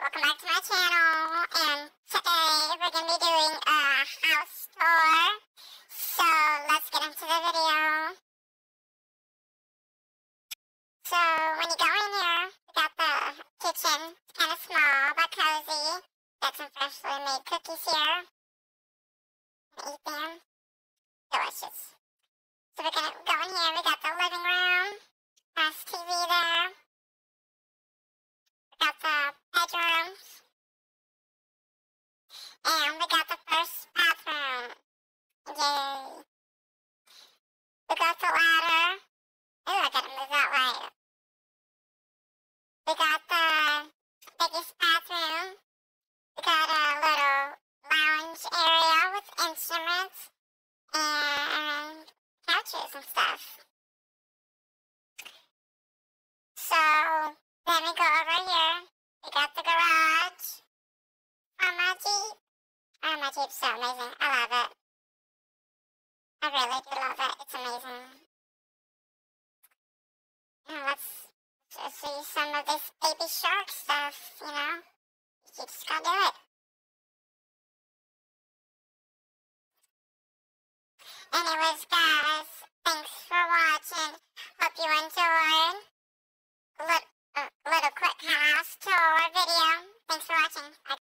welcome back to my channel, and today we're going to be doing a house tour, so let's get into the video. So when you go in here, we got the kitchen. It's kind of small but cozy. Got some freshly made cookies here. Eat them. Delicious. So we're going to go in here. We got the living room. Nice TV there. We got the bedrooms. And we got the first bathroom. Yay. We got the ladder. Ooh, I gotta move that way. We got the biggest bathroom. We got a little lounge area with instruments and couches and stuff. So then we go over here. We got the garage for my Jeep. Oh, my Jeep's so amazing. I love it. I really do love it. It's amazing. Now let's just see some of this baby shark stuff, you know? You just gotta do it. Anyways, guys, thanks for watching. Hope you enjoyed a little quick house tour video. Thanks for watching.